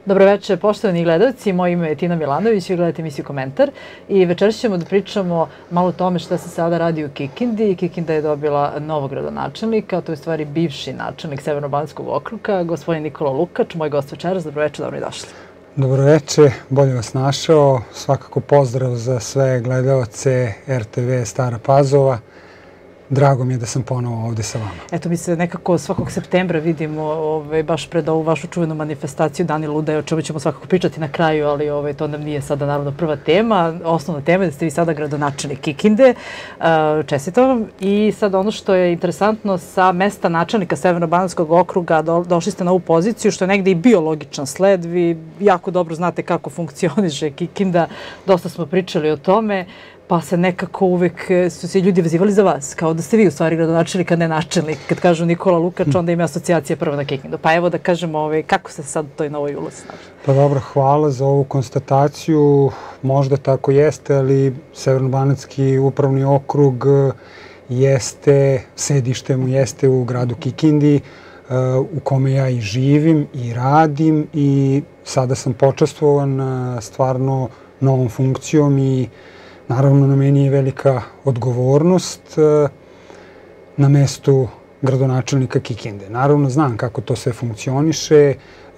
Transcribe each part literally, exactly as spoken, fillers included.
Dobro večer, poštovani gledalci. Moje ime je Tina Milanović, vi gledate emisiju Komentar. I večeras ćemo da pričamo malo o tome šta se sada radi u Kikindi. Kikinda je dobila novog gradonačelnika, to je u stvari bivši načelnik Severno-banatskog okruga, gospodin Nikola Lukač, moj gost večeras. Dobro večer, dobro i došli. Dobro večer, bolje vas našao. Svakako pozdrav za sve gledaoce R T V Stara Pazova. Drago mi je da sam ponovo ovde sa vama. Eto, mi se nekako svakog septembra vidimo ovaj, baš pred ovu vašu čuvenu manifestaciju Dani Ludaje, o čemu ćemo svakako pričati na kraju, ali ovaj, to nam nije sada naravno prva tema. Osnovna tema je da ste vi sada gradonačelnik Kikinde. Čestitam vam. I sad ono što je interesantno, sa mesta načelnika Severno-banatskog okruga do, došli ste na ovu poziciju, što je negde i bio logičan sled. Vi jako dobro znate kako funkcioniše Kikinda, dosta smo pričali o tome. Pa se nekako uvek su se ljudi vezivali za vas, kao da ste vi u stvari gradonačelnik, a ne načelnik. Kad kažu Nikola Lukač, onda ima asocijacija prvo na Kikindu. Pa evo da kažemo ovaj, kako se sad toj novoj ulozi snaži. Pa dobro, hvala za ovu konstataciju. Možda tako jeste, ali Severno-banatski upravni okrug jeste, sedište mu jeste u gradu Kikindi, u kome ja i živim i radim i sada sam počastvovan stvarno novom funkcijom i naravno, na meni je velika odgovornost na mestu gradonačelnika Kikinde. Naravno, znam kako to sve funkcioniše.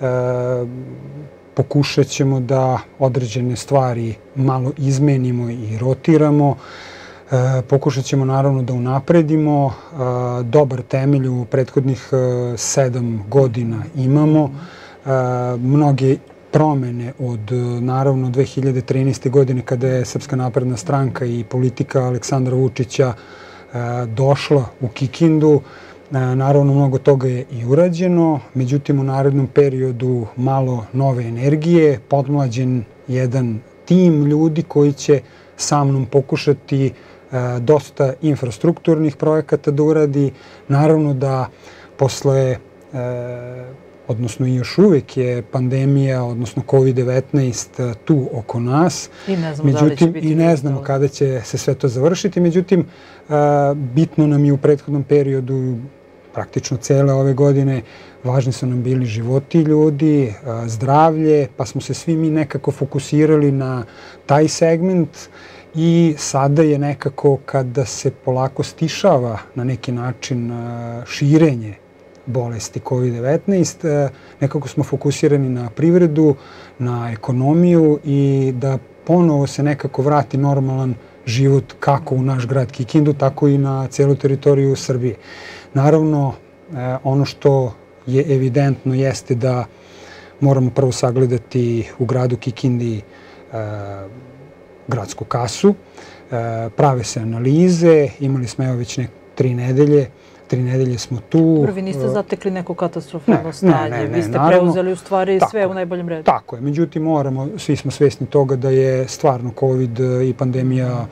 Pokušat ćemo da određene stvari malo izmenimo i rotiramo. Pokušat ćemo naravno da unapredimo. Dobar temelj u prethodnih sedam godina imamo. Mnoge promene od, naravno, dve hiljade trinaeste. godine kada je Srpska napredna stranka i politika Aleksandra Vučića došla u Kikindu. Naravno, mnogo toga je i urađeno, međutim, u narednom periodu malo nove energije, podmlađen jedan tim ljudi koji će sa mnom pokušati dosta infrastrukturnih projekata da uradi. Naravno da posle odnosno i još uvek je pandemija, odnosno kovid devetnaest tu oko nas. I ne znamo da li će biti. I ne znamo kada će se sve to završiti. Međutim, bitno nam je u prethodnom periodu, praktično cele ove godine, važni su nam bili životi ljudi, zdravlje, pa smo se svi mi nekako fokusirali na taj segment i sada je nekako kada se polako stišava na neki način širenje bolesti kovid devetnaest. Nekako smo fokusirani na privredu, na ekonomiju i da ponovo se nekako vrati normalan život kako u naš grad Kikindu, tako i na celu teritoriju Srbije. Naravno, ono što je evidentno jeste da moramo prvo sagledati u gradu Kikindi gradsku kasu. Prave se analize, imali smo evo već neke tri nedelje, Tri nedelje smo tu. Dobro, vi niste zatekli neko katastrofalno stanje. Vi ste preuzeli u stvari sve u najboljem redu. Tako je. Međutim, moramo, svi smo svesni toga da je stvarno COVID i pandemija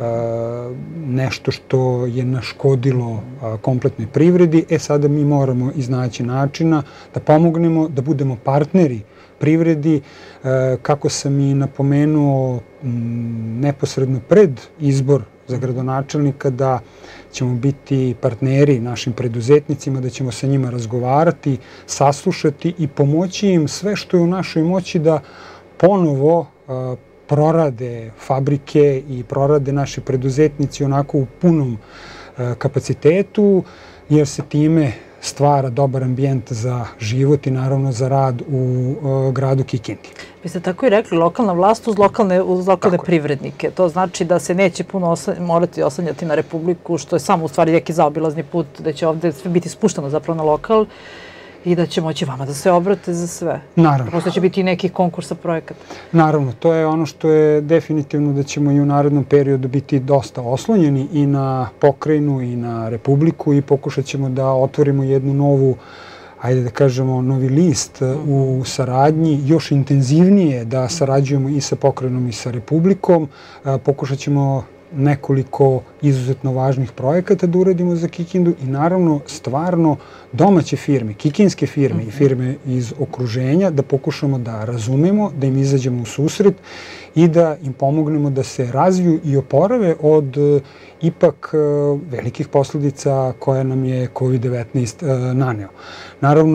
nešto što je naškodilo kompletnoj privredi. E sada mi moramo iznaći načina da pomognemo, da budemo partneri privredi. Kako sam i napomenuo neposredno pred izbor za gradonačelnika, da ćemo biti partneri našim preduzetnicima, da ćemo sa njima razgovarati, saslušati i pomoći im sve što je u našoj moći da ponovo prorade fabrike i prorade naši preduzetnici onako u punom kapacitetu, jer se time stvara dobar ambijent za život i naravno za rad u gradu Kikindi. Vi ste tako i rekli, lokalna vlast uz lokalne, uz lokalne privrednike. To znači da se neće puno morati oslanjati na Republiku, što je samo u stvari neki zaobilazni put, da će ovde sve biti spušteno zapravo na lokal i da će moći vama da se obrate za sve. Naravno. Prosto će biti i nekih konkursa projekata. Naravno, to je ono što je definitivno da ćemo i u narednom periodu biti dosta oslonjeni i na pokrajinu i na Republiku i pokušat ćemo da otvorimo jednu novu, ajde da kažemo, novi list u saradnji, još intenzivnije da sarađujemo i sa pokrajinom i sa Republikom. Pokušat ćemo nekoliko izuzetno važnih projekata da uradimo za Kikindu i naravno stvarno domaće firme, kikinske firme i firme iz okruženja da pokušamo da razumemo, da im izađemo u susret i da im pomognemo da se razviju i oporave od ipak velikih posledica koje nam je kovid devetnaest naneo. Naravno,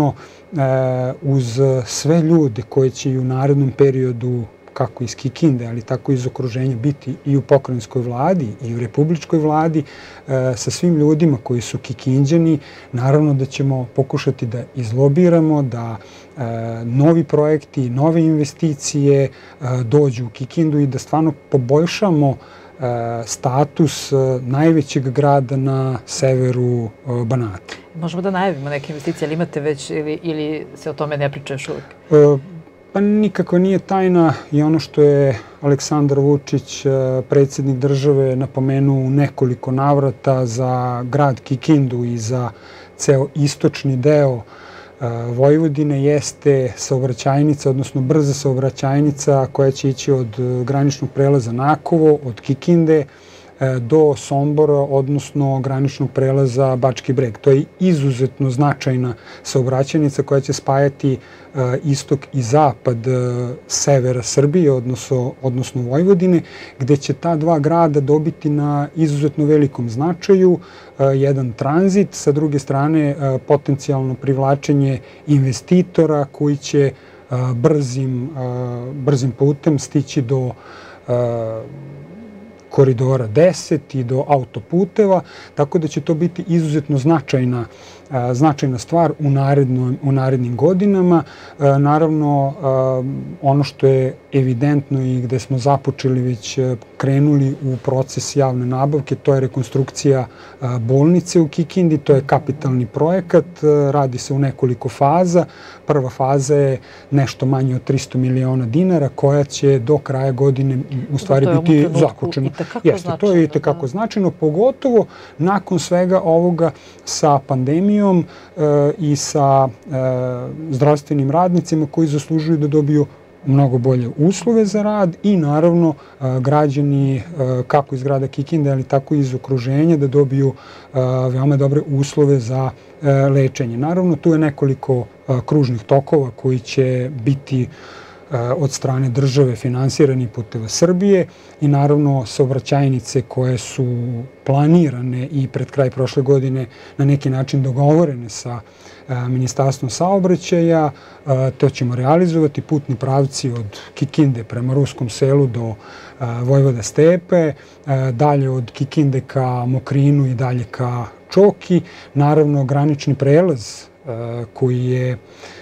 uz sve ljude koji će i u narednom periodu, kako iz Kikinde, ali tako i iz okruženja, biti i u pokrajinskoj vladi i u republičkoj vladi, sa svim ljudima koji su Kikinđani, naravno da ćemo pokušati da izlobiramo, da novi projekti, nove investicije dođu u Kikindu i da stvarno poboljšamo status najvećeg grada na severu Banata. Možemo da najavimo neke investicije, ali imate već ili se o tome ne priča još uvijek? Pa nikako nije tajna i ono što je Aleksandar Vučić, predsjednik države, napomenuo u nekoliko navrata za grad Kikindu i za ceo istočni deo Vojvodine jeste saobraćajnica, odnosno brza saobraćajnica koja će ići od graničnog prelaza Nakovo, od Kikinde do Sombora, odnosno graničnog prelaza Bački Breg. To je izuzetno značajna saobraćajnica koja će spajati istok i zapad severa Srbije, odnosno, odnosno Vojvodine, gde će ta dva grada dobiti na izuzetno velikom značaju jedan tranzit, sa druge strane potencijalno privlačenje investitora koji će brzim, brzim putem stići do Koridora deset i do autoputeva, tako da će to biti izuzetno značajna, značajna stvar u, naredno, u narednim godinama. Naravno, ono što je evidentno i gde smo započeli već krenuli u proces javne nabavke, to je rekonstrukcija bolnice u Kikindi, to je kapitalni projekat, radi se u nekoliko faza. Prva faza je nešto manje od tristo miliona dinara koja će do kraja godine u stvari biti zaključena. Jeste, to je i tekako značajno, pogotovo nakon svega ovoga sa pandemijom i sa zdravstvenim radnicima koji zaslužuju da dobiju mnogo bolje uslove za rad i naravno građani kako iz grada Kikinde, ali tako i iz okruženja da dobiju veoma dobre uslove za lečenje. Naravno, tu je nekoliko kružnih tokova koji će biti od strane države finansirani Puteva Srbije i naravno saobraćajnice koje su planirane i pred kraj prošle godine na neki način dogovorene sa Ministarstvom saobraćaja. To ćemo realizovati, putni pravci od Kikinde prema Ruskom Selu do Vojvoda Stepe, dalje od Kikinde ka Mokrinu i dalje ka Čoki. Naravno, granični prelaz koji je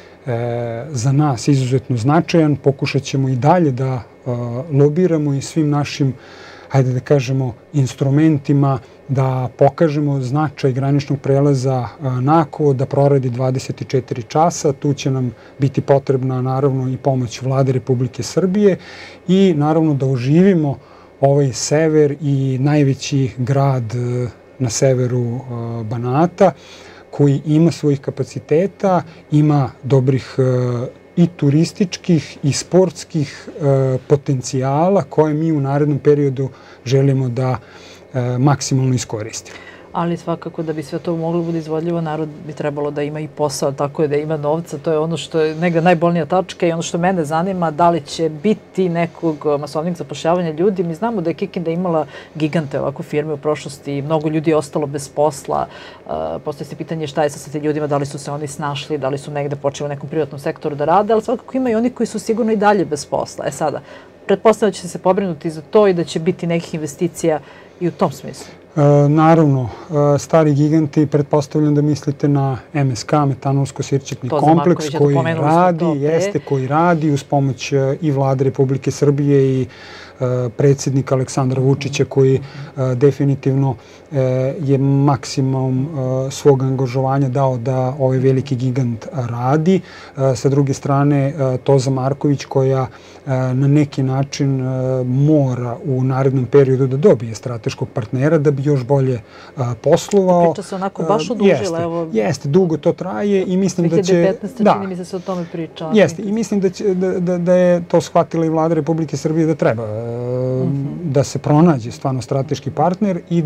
za nas izuzetno značajan. Pokušat ćemo i dalje da lobiramo i svim našim, hajde da kažemo, instrumentima da pokažemo značaj graničnog prelaza Nakovo, da proradi dvadeset četiri časa. Tu će nam biti potrebna naravno i pomoć Vlade Republike Srbije i naravno da oživimo ovaj sever i najveći grad na severu Banata, koji ima svojih kapaciteta, ima dobrih i turističkih i sportskih potencijala koje mi u narednom periodu želimo da maksimalno iskoristimo. Ali svakako da bi sve to moglo biti izvodljivo, narod bi trebalo da ima i posao, tako je da ima novca. To je ono što je negde najbolnija tačka i ono što mene zanima, da li će biti nekog masovnog zapošljavanja ljudi. Mi znamo da je Kikinda imala gigante ovako firme u prošlosti, mnogo ljudi je ostalo bez posla. Postoji se pitanje šta je sa tim ljudima, da li su se oni snašli, da li su negde počeli u nekom privatnom sektoru da rade, ali svakako ima i oni koji su sigurno i dalje bez posla. E sada, pretpostavljam da će se pobrinuti za to i da će biti nekih investicija i u tom smislu. Naravno, stari giganti, pretpostavljam da mislite na M S K, metanolsko-sirčetni kompleks koji radi, jeste, koji radi uz pomoć i Vlade Republike Srbije i predsjednika Aleksandra Vučića koji definitivno je maksimum svog angažovanja dao da ovaj veliki gigant radi. Sa druge strane, Toza Marković koja na neki način mora u narednom periodu da dobije strateškog partnera da bi još bolje poslovao. Priča se onako baš odužila. Jeste, dugo to traje i mislim da će... dve hiljade petnaeste. čini mi se se o tome priča. Jeste, i mislim da je to shvatila i Vlada Republike Srbije da treba da se pronađe stvarno strateški partner i da se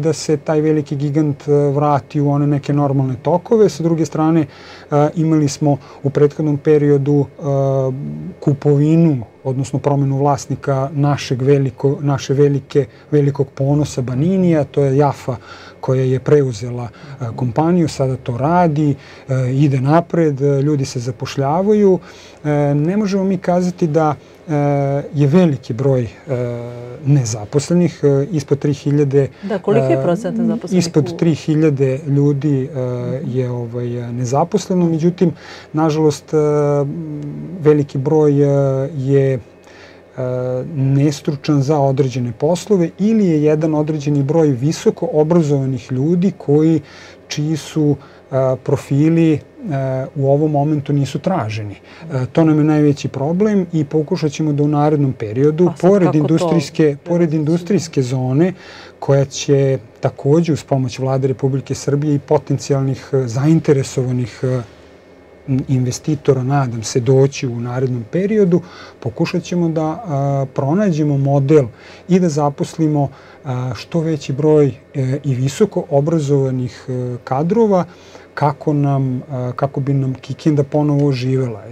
taj veliki gigant vrati u one neke normalne tokove. Sa druge strane, imali smo u prethodnom periodu kupovinu, odnosno promenu vlasnika našeg veliko, naše velike, velikog ponosa Baninija, to je Jafa koja je preuzela kompaniju, sada to radi, ide napred, ljudi se zapošljavaju. Ne možemo mi kazati da je veliki broj nezaposlenih, ispod tri hiljade. Da, koliki je procent nezaposlenih? Ispod tri hiljade ljudi je ovaj, nezaposleno, međutim, nažalost, veliki broj je nestručan za određene poslove ili je jedan određeni broj visoko obrazovanih ljudi koji, čiji su profili u ovom momentu nisu traženi. To nam je najveći problem i pokušat ćemo da u narednom periodu, pored industrijske, pored industrijske zone, koja će takođe uz pomoć Vlade Republike Srbije i potencijalnih zainteresovanih investitora, nadam se, doći u narednom periodu, pokušat ćemo da pronađemo model i da zaposlimo što veći broj i visoko obrazovanih kadrova kako, nam, kako bi nam Kikinda ponovo oživela.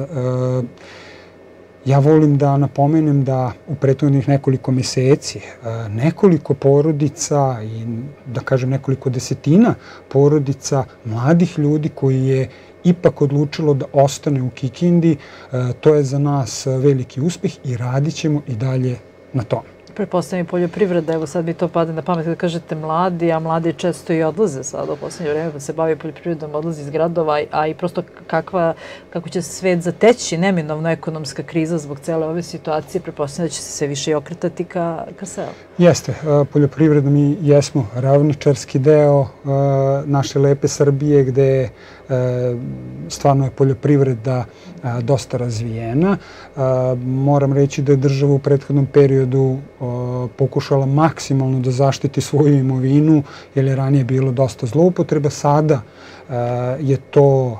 Ja volim da napomenem da u prethodnih nekoliko meseci nekoliko porodica i da kažem nekoliko desetina porodica mladih ljudi koji je ipak odlučilo da ostane u Kikindi, to je za nas veliki uspeh i radit ćemo i dalje na tome. Pretpostavljam i poljoprivreda, evo sad mi to pade na pamet kada kažete mladi, a mladi često i odlaze sad u poslednje vreme kada se bavi poljoprivredom, odlaze iz gradova, a i prosto kakva, kako će svet zateći neminovno ekonomska kriza zbog cele ove situacije, pretpostavljam da će se sve više i okretati ka, ka selu. Jeste, poljoprivredno mi jesmo ravničarski deo naše lepe Srbije gde stvarno je poljoprivreda dosta razvijena. Moram reći da je država u prethodnom periodu pokušala maksimalno da zaštiti svoju imovinu, jer je ranije bilo dosta zloupotreba. Sada je to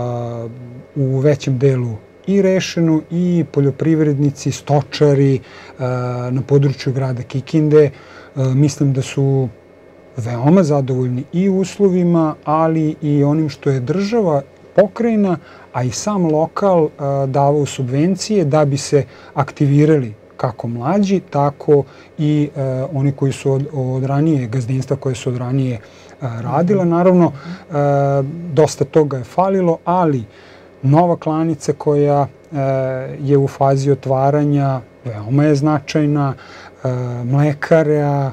u većem delu i rešeno i poljoprivrednici, stočari na području grada Kikinde mislim da su veoma zadovoljni i uslovima, ali i onim što je država, pokrajina, a i sam lokal davao subvencije da bi se aktivirali kako mlađi, tako i oni koji su od, od ranije, gazdinstva koje su od ranije radila. Naravno, dosta toga je falilo, ali nova klanica koja je u fazi otvaranja veoma je značajna, mlekara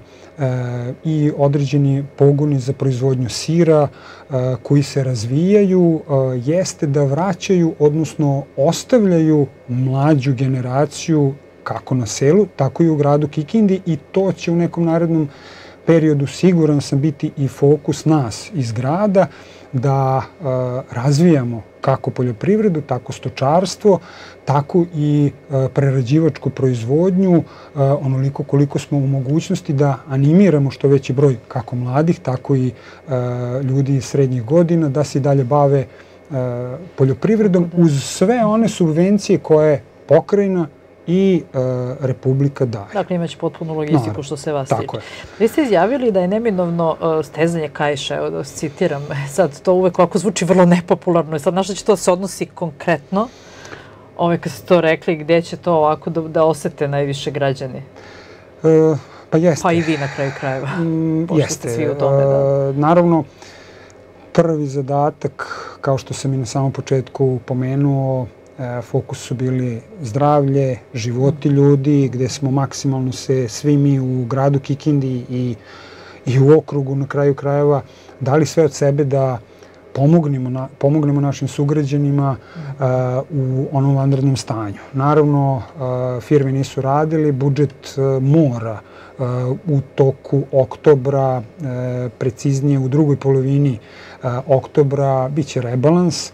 i određeni pogoni za proizvodnju sira koji se razvijaju, jeste da vraćaju, odnosno ostavljaju mlađu generaciju kako na selu, tako i u gradu Kikindi i to će u nekom narednom periodu, siguran sam, biti i fokus nas iz grada da razvijamo kako poljoprivredu, tako stočarstvo, tako i prerađivačku proizvodnju, onoliko koliko smo u mogućnosti da animiramo što veći broj kako mladih, tako i ljudi iz srednjih godina da se dalje bave poljoprivredom uz sve one subvencije koje pokrajina i Republika daje. Dakle, imaće potpunu logistiku što se vas tiče. Vi ste izjavili da je neminovno stezanje kaiša, evo da citiram, sad to uvek ovako zvuči vrlo nepopularno i sad na što će to se odnosi konkretno, ove kad ste to rekli, gdje će to ovako da, da osete najviše građani? E, pa jeste. Pa i vi na kraju krajeva. Mm, jeste. Svi u tome, da. Naravno, prvi zadatak, kao što sam i na samom početku pomenuo, fokus su bili zdravlje, životi ljudi, gde smo maksimalno se svi mi u gradu Kikindi i, i u okrugu na kraju krajeva dali sve od sebe da pomognemo, na, pomognemo našim sugrađanima uh, u onom vanrednom stanju. Naravno, uh, firme nisu radili, budžet uh, mora uh, u toku oktobra, uh, preciznije u drugoj polovini uh, oktobra, bit će rebalans.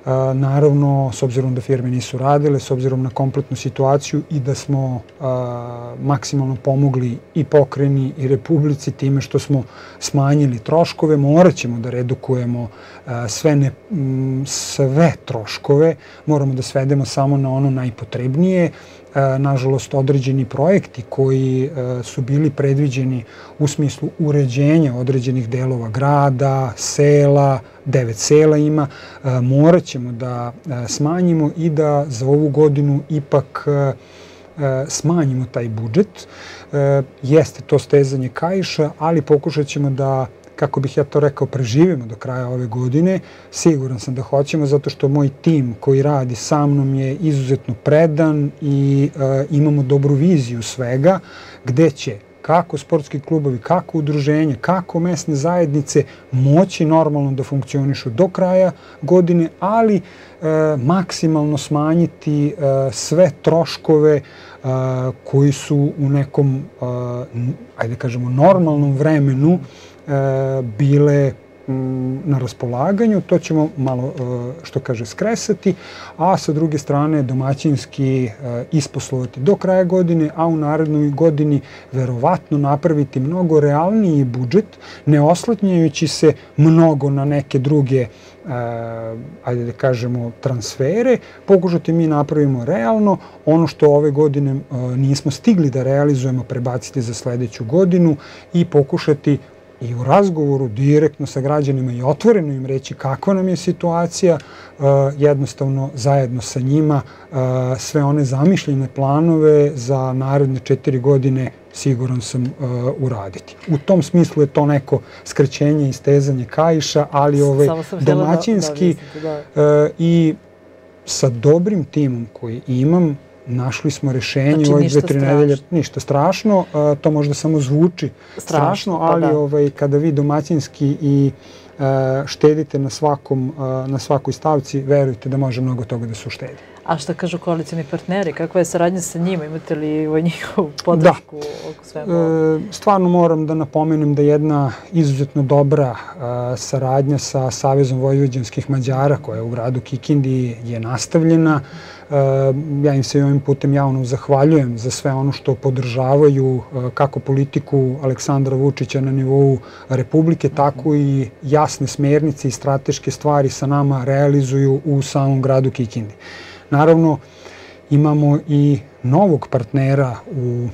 Naravno, s obzirom da firme nisu radile, s obzirom na kompletnu situaciju i da smo maksimalno pomogli i pokrajini i Republici time što smo smanjili troškove, morat ćemo da redukujemo sve, ne, sve troškove, moramo da svedemo samo na ono najpotrebnije. Nažalost, određeni projekti koji su bili predviđeni u smislu uređenja određenih delova grada, sela, devet sela ima, morat ćemo da smanjimo i da za ovu godinu ipak smanjimo taj budžet. Jeste to stezanje kaiša, ali pokušat ćemo da, kako bih ja to rekao, preživimo do kraja ove godine. Siguran sam da hoćemo, zato što moj tim koji radi sa mnom je izuzetno predan i imamo dobru viziju svega, gde će kako sportski klubovi, kako udruženja, kako mesne zajednice moći normalno da funkcionišu do kraja godine, ali maksimalno smanjiti sve troškove koji su u nekom, ajde kažemo, normalnom vremenu bile na raspolaganju. To ćemo malo, što kaže, skresati, a sa druge strane domaćinski isposlovati do kraja godine, a u narednoj godini verovatno napraviti mnogo realniji budžet, ne oslanjajući se mnogo na neke druge, ajde da kažemo, transfere. Pokušati mi napravimo realno ono što ove godine nismo stigli da realizujemo, prebaciti za sledeću godinu i pokušati i u razgovoru direktno sa građanima i otvoreno im reći kakva nam je situacija, jednostavno zajedno sa njima sve one zamišljene planove za naredne četiri godine siguran sam uraditi. U tom smislu je to neko skraćenje i stezanje kaiša, ali ovaj domaćinski i sa dobrim timom koji imam, našli smo rešenje u ove dve, tri nedelje. Ništa strašno. To možda samo zvuči strašno, ali kada vi domaćinski i štedite na svakom, na svakoj stavci, verujte da može mnogo toga da se uštedi. A šta kažu koalicioni partneri? Kakva je saradnja sa njima? Imate li njihovu podršku oko svega? Stvarno moram da napomenem da jedna izuzetno dobra saradnja sa Savezom vojvođanskih Mađara, koja je u gradu Kikindi, je nastavljena. Ja im se ovim putem javno zahvaljujem za sve ono što podržavaju kako politiku Aleksandra Vučića na nivou Republike, tako i jasne smernice i strateške stvari sa nama realizuju u samom gradu Kikindi. Naravno, imamo i novog partnera u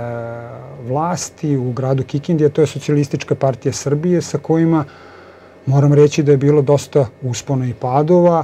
vlasti u gradu Kikindi, a to je Socijalistička partija Srbije, sa kojima moram reći da je bilo dosta uspona i padova.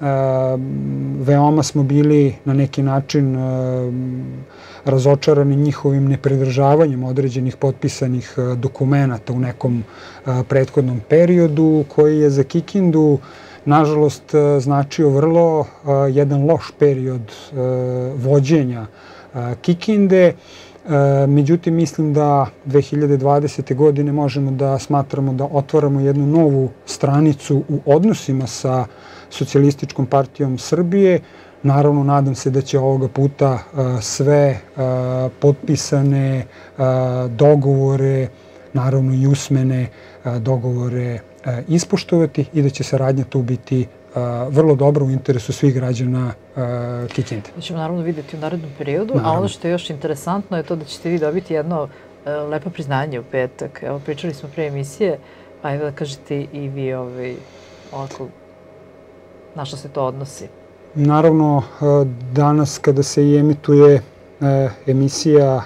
Veoma smo bili na neki način razočarani njihovim nepridržavanjem određenih potpisanih dokumenata u nekom prethodnom periodu, koji je za Kikindu nažalost značio vrlo jedan loš period vođenja Kikinde. Međutim, mislim da dve hiljade dvadesete. godine možemo da smatramo da otvaramo jednu novu stranicu u odnosima sa Socijalističkom partijom Srbije. Naravno, nadam se da će ovoga puta sve potpisane dogovore, naravno i usmene dogovore ispoštovati i da će saradnja tu biti vrlo dobro u interesu svih građana Kikinde. To ćemo naravno vidjeti u narednom periodu, a ono što je još interesantno je to da ćete vi dobiti jedno lepo priznanje u petak. Evo, pričali smo pre emisije, pa evo da kažete i vi ovako na što se to odnosi. Naravno, danas kada se i emituje emisija,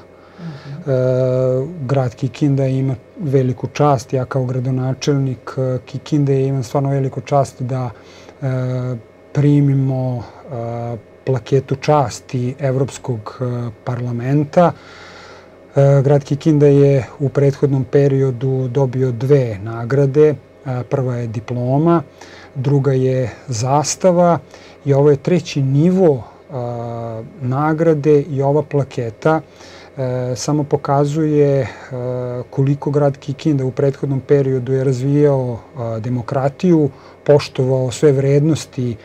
grad Kikinda ima veliku čast. Ja kao gradonačelnik Kikinde imam stvarno veliku čast da primimo plaketu časti Evropskog parlamenta. Grad Kikinda je u prethodnom periodu dobio dve nagrade. Prva je diploma, druga je zastava i ovo je treći nivo nagrade i ova plaketa samo pokazuje koliko grad Kikinda u prethodnom periodu je razvijao demokratiju, poštovao sve vrednosti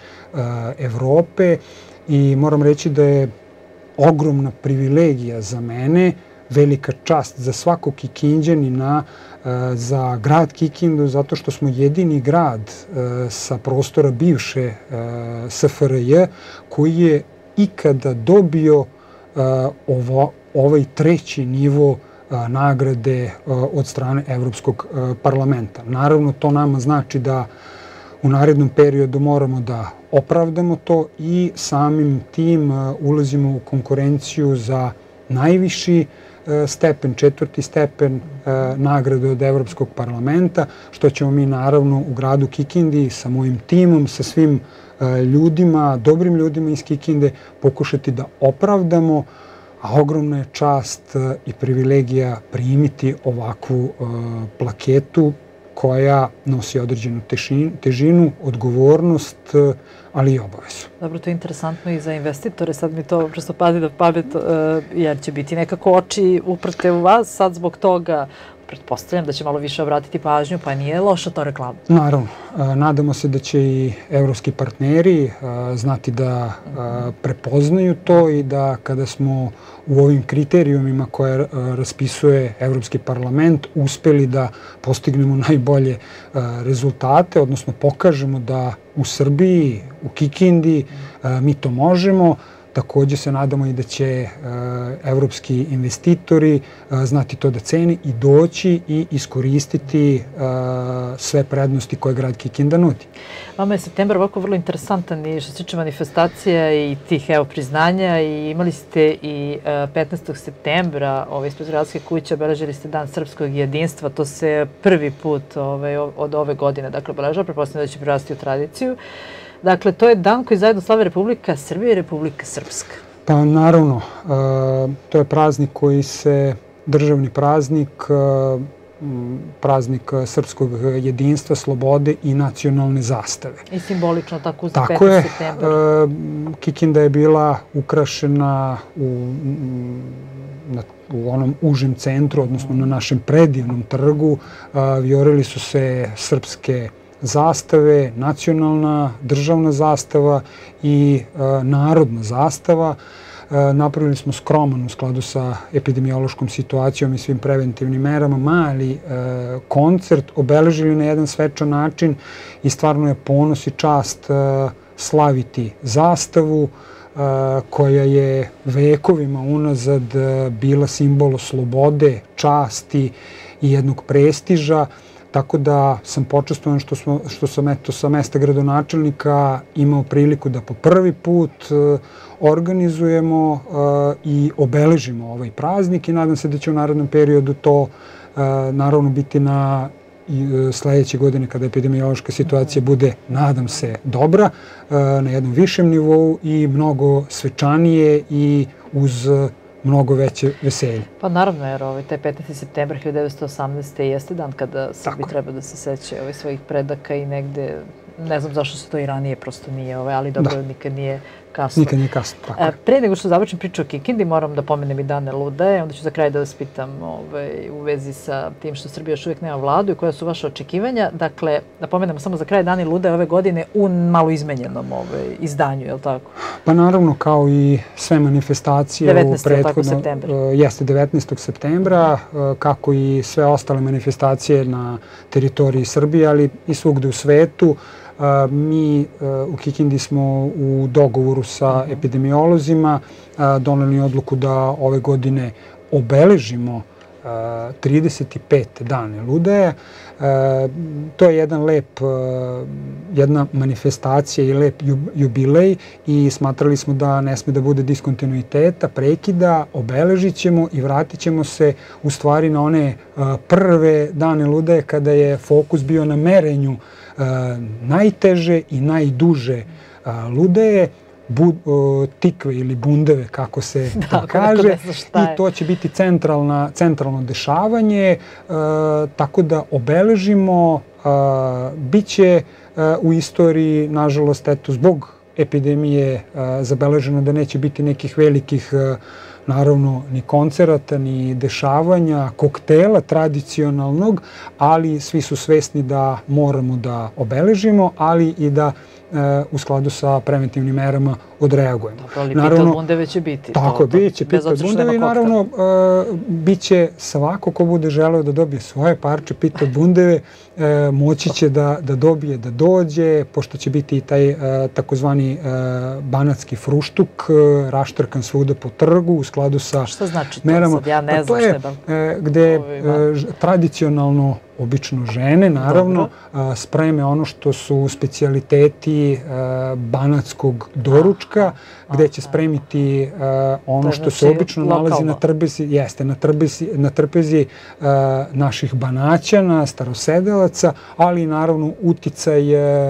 Evrope i moram reći da je ogromna privilegija za mene velika čast za svakog Kikinđanina, za grad Kikindu, zato što smo jedini grad sa prostora bivše S F R J koji je ikada dobio ovo, ovaj treći nivo nagrade od strane Evropskog parlamenta. Naravno, to nama znači da u narednom periodu moramo da opravdamo to i samim tim ulazimo u konkurenciju za najviši stepen, četvrti stepen nagrade od Evropskog parlamenta, što ćemo mi naravno u gradu Kikindi sa mojim timom, sa svim ljudima, dobrim ljudima iz Kikinde pokušati da opravdamo, a ogromna je čast i privilegija primiti ovakvu plaketu koja nosi određenu težinu, odgovornost, ali i obavezu. Dobro, to je interesantno i za investitore. Sad mi to prosto padi na pamet, jer će biti nekako oči uprte u vas. Sad zbog toga pretpostavljam da će malo više obratiti pažnju, pa nije loša to reklama. Naravno. Nadamo se da će i evropski partneri znati da prepoznaju to i da kada smo u ovim kriterijumima koje raspisuje Evropski parlament uspeli da postignemo najbolje rezultate, odnosno pokažemo da u Srbiji, u Kikindi mi to možemo. Takođe se nadamo i da će evropski investitori znati to da ceni i doći i iskoristiti sve prednosti koje grad Kikinda nudi. Vama je septembar ovako vrlo interesantan i što se tiče manifestacija i tih evo priznanja i imali ste i petnaestog septembra ispred Gradske kuće obeležili ste Dan srpskog jedinstva. To se prvi put od ove godine dakle obeležava, pretpostavljam da će prerasti u tradiciju. Dakle, to je dan koji zajedno slave Republika Srbija i Republika Srpska. Pa naravno, to je praznik koji se, državni praznik, praznik srpskog jedinstva, slobode i nacionalne zastave. I simbolično tako za petnaestog septembra. Tako je. Kikinda je bila ukrašena u, u onom užem centru, odnosno na našem predivnom trgu. Vijorili su se srpske zastave, nacionalna, državna zastava i narodna zastava. Napravili smo skroman u skladu sa epidemiološkom situacijom i svim preventivnim merama, mali koncert, obeležili na jedan svečan način i stvarno je ponos i čast slaviti zastavu koja je vekovima unazad bila simbol slobode, časti i jednog prestiža. Tako da sam počastovan što, smo, što sam eto, sa mesta gradonačelnika imao priliku da po prvi put uh, organizujemo uh, i obeležimo ovaj praznik i nadam se da će u narednom periodu to uh, naravno biti na uh, sledeće godine kada epidemiološka situacija bude, nadam se, dobra, uh, na jednom višem nivou i mnogo svečanije i uz uh, mnogo veće veselje. Pa naravno, jer ovaj, taj petnaesti septembar hiljadu devetsto osamnaeste. jeste dan kada Srbi treba da se seće ovaj, svojih predaka i negde, ne znam zašto se to i ranije prosto nije, ovaj, ali dobro, da. Nikad nije kasno. Nikad nije kasno, tako je. Pre nego što završim priču o Kikindi, moram da pomenem i Dane Ludaje, onda ću za kraj da vas pitam ovaj, u vezi sa tim što Srbija još uvijek nema vladu i koja su vaše očekivanja. Dakle, da pomenemo samo za kraj, Dane Ludaje ove godine u malo izmenjenom ovaj, izdanju, je li tako? Pa naravno, kao i sve manifestacije devetnaestog. septembra. Jeste devetnaestog septembra, kako i sve ostale manifestacije na teritoriji Srbije, ali i svugde u svetu. Mi u Kikindi smo u dogovoru sa epidemiolozima doneli odluku da ove godine obeležimo trideset pete dane Ludaje. To je jedan lep, jedna manifestacija i lep jubilej i smatrali smo da ne sme da bude diskontinuiteta, prekida, obeležit ćemo i vratit ćemo se u stvari na one prve dane Ludaje kada je fokus bio na merenju najteže i najduže Ludaje, Bu, o, tikve ili bundeve, kako se da, to kaže. I to će biti centralna, centralno dešavanje, e, tako da obeležimo, e, bit će e, u istoriji, nažalost, eto, zbog epidemije e, zabeleženo da neće biti nekih velikih, e, naravno, ni koncerata, ni dešavanja, koktela tradicionalnog, ali svi su svesni da moramo da obeležimo, ali i da u skladu sa preventivnim merama odreagujemo. Dobro, ali Pita Bundeve će biti. Tako, bit će Pita Bundeve i naravno bit će svako ko bude želeo da dobije svoje parče Pita Bundeve, moći će da dobije, da dođe, pošto će biti i taj takozvani banatski fruštuk, raštrkan svuda po trgu u skladu sa merama. Šta znači to sad? Ja ne znam šta je. To je gde tradicionalno, obično žene, naravno, spreme ono što su specijaliteti banatskog doručka, gde će spremiti ono što se obično nalazi na trpezi, jeste, na trpezi naših Banaćana, starosedelaca, ali i naravno uticaj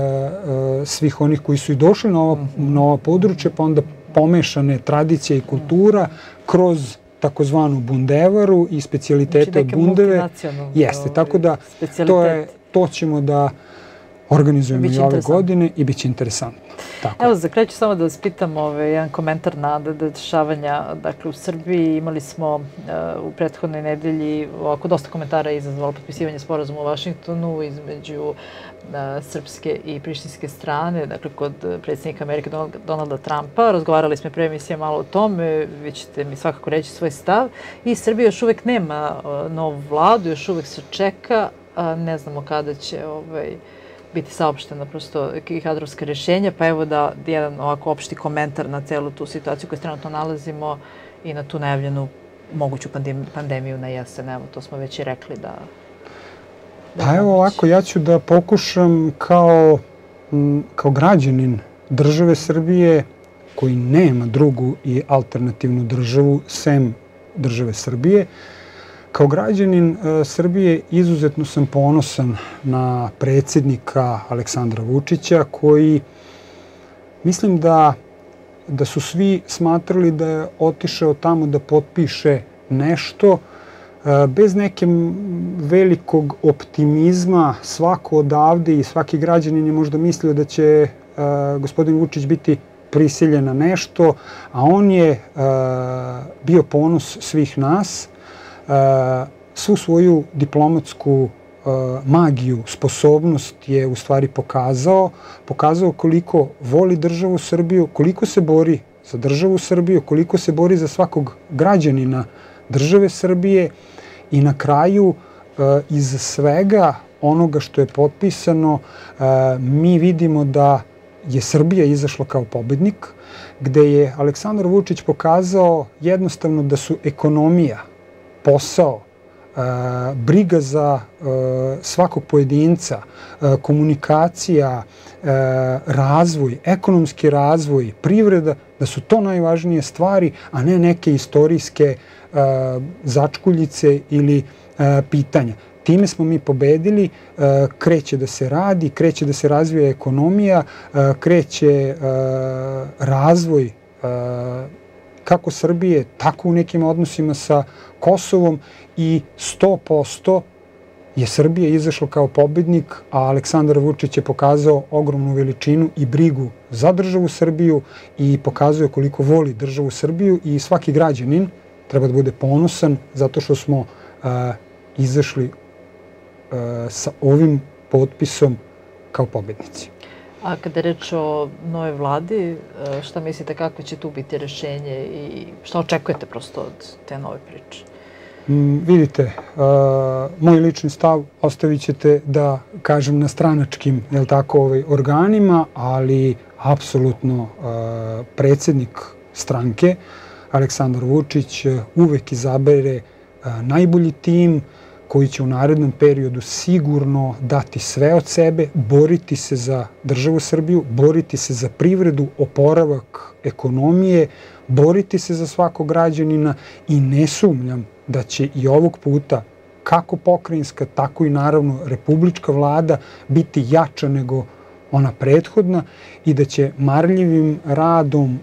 svih onih koji su i došli na ova područja, pa onda pomešane tradicija i kultura kroz takozvanu bundevaru i specijalitete od bundeve. Jeste, tako da to ćemo da organizujemo i ove godine i bit će interesantno. Evo, za kraj ću samo da vas pitam jedan komentar na dešavanja u Srbiji. Imali smo u prethodnoj nedelji ovako dosta komentara izazvalo potpisivanje sporazuma u Vašingtonu između srpske i prištinske strane, dakle kod predsjednika Amerike Donalda Trumpa. Razgovarali smo pre emisije malo o tome, vi ćete mi svakako reći svoj stav. I Srbija još uvek nema novu vladu, još uvek se čeka, ne znamo kada će biti saopštena prosto kadrovska rješenja, pa evo da jedan ovako opšti komentar na celu tu situaciju koju trenutno nalazimo i na tu najavljenu moguću pandemiju na jesen. Evo, to smo već i rekli da... Pa evo ovako, ja ću da pokušam kao građanin države Srbije koji nema drugu i alternativnu državu sem države Srbije. Kao građanin Srbije izuzetno sam ponosan na predsjednika Aleksandra Vučića koji mislim da da su svi smatrali da je otišao tamo da potpiše nešto bez neke velikog optimizma. Svako odavde i svaki građanin je možda mislio da će gospodin Vučić biti prisiljen na nešto, a on je bio ponos svih nas. Svu svoju diplomatsku magiju, sposobnost je u stvari pokazao. Pokazao koliko voli državu Srbiju, koliko se bori za državu Srbiju, koliko se bori za svakog građanina države Srbije i na kraju iz svega onoga što je potpisano mi vidimo da je Srbija izašla kao pobednik, gde je Aleksandar Vučić pokazao jednostavno da su ekonomija, posao, briga za svakog pojedinca, komunikacija, razvoj, ekonomski razvoj, privreda, da su to najvažnije stvari, a ne neke istorijske začkuljice ili pitanja. Time smo mi pobedili, kreće da se radi, kreće da se razvija ekonomija, kreće razvoj kako Srbije, tako u nekim odnosima sa Kosovom i sto posto je Srbija izašla kao pobednik, a Aleksandar Vučić je pokazao ogromnu veličinu i brigu za državu Srbiju i pokazuje koliko voli državu Srbiju i svaki građanin treba da bude ponosan zato što smo izašli sa ovim potpisom kao pobednici. A kada je reč o nove vladi, šta mislite, kako će tu biti rešenje i šta očekujete prosto od te nove priče? Vidite, moj lični stav ostavit ćete da kažem na stranačkim organima, ali apsolutno predsjednik stranke, Aleksandar Vučić, uvek izabere najbolji tim koji će u narednom periodu sigurno dati sve od sebe, boriti se za državu Srbiju, boriti se za privredu, oporavak ekonomije, boriti se za svakog građanina i ne sumnjam da će i ovog puta kako pokrajinska, tako i naravno republička vlada biti jača nego ona prethodna i da će marljivim radom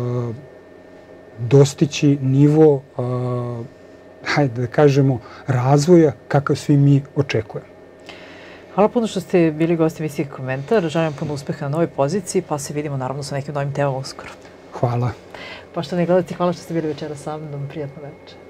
dostići nivo hajde da kažemo, razvoja kakav svi mi očekujemo. Hvala puno što ste bili gosti emisije Komentar. Želim puno uspeha na novoj poziciji, pa se vidimo naravno sa nekim novim temama uskoro. Hvala. Poštovani gledalci, hvala što ste bili večera sa mnom. Prijatno večer.